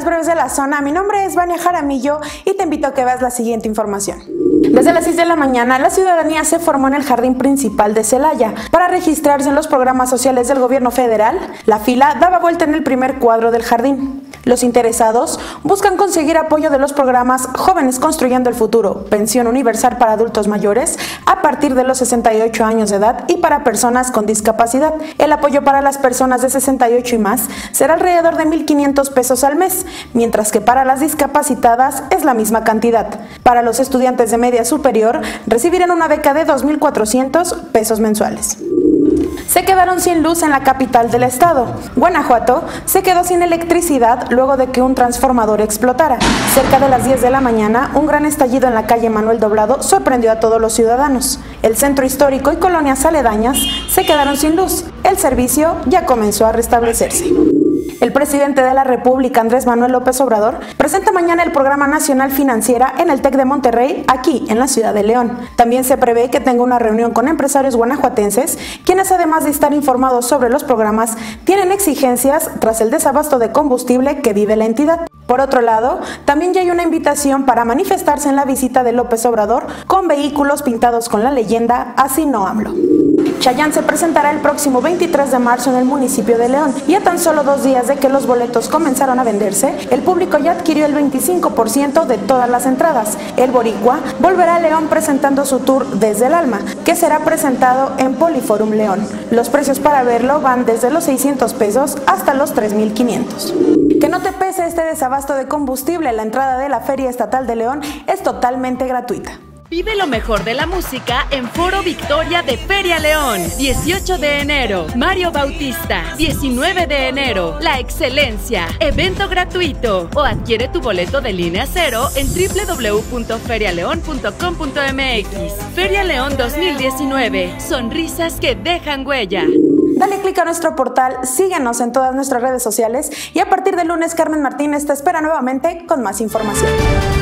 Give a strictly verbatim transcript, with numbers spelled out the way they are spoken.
las breves de la zona, mi nombre es Vania Jaramillo y te invito a que veas la siguiente información. Desde las seis de la mañana, la ciudadanía se formó en el jardín principal de Celaya para registrarse en los programas sociales del gobierno federal. La fila daba vuelta en el primer cuadro del jardín. Los interesados buscan conseguir apoyo de los programas Jóvenes Construyendo el Futuro, Pensión Universal para Adultos Mayores a partir de los sesenta y ocho años de edad y para personas con discapacidad. El apoyo para las personas de sesenta y ocho y más será alrededor de mil quinientos pesos al mes, mientras que para las discapacitadas es la misma cantidad. Para los estudiantes de media superior recibirán una beca de dos mil cuatrocientos pesos mensuales. Se quedaron sin luz en la capital del estado. Guanajuato se quedó sin electricidad luego de que un transformador explotara. Cerca de las diez de la mañana, un gran estallido en la calle Manuel Doblado sorprendió a todos los ciudadanos. El centro histórico y colonias aledañas se quedaron sin luz. El servicio ya comenzó a restablecerse. El presidente de la República, Andrés Manuel López Obrador, presenta mañana el Programa Nacional Financiera en el TEC de Monterrey, aquí en la ciudad de León. También se prevé que tenga una reunión con empresarios guanajuatenses, quienes además de estar informados sobre los programas, tienen exigencias tras el desabasto de combustible que vive la entidad. Por otro lado, también ya hay una invitación para manifestarse en la visita de López Obrador con vehículos pintados con la leyenda "Así no AMLO". Chayanne se presentará el próximo veintitrés de marzo en el municipio de León y a tan solo dos días de que los boletos comenzaron a venderse, el público ya adquirió el veinticinco por ciento de todas las entradas. El boricua volverá a León presentando su tour Desde el Alma, que será presentado en Poliforum León. Los precios para verlo van desde los seiscientos pesos hasta los tres mil quinientos. Que no te pese este desabasto de combustible, la entrada de la Feria Estatal de León es totalmente gratuita. Vive lo mejor de la música en Foro Victoria de Feria León. dieciocho de enero, Mario Bautista. diecinueve de enero, La Excelencia. Evento gratuito. O adquiere tu boleto de línea cero en doble u doble u doble u punto feria león punto com punto m x. Feria León dos mil diecinueve. Sonrisas que dejan huella. Dale clic a nuestro portal, síguenos en todas nuestras redes sociales y a partir del lunes Carmen Martínez te espera nuevamente con más información.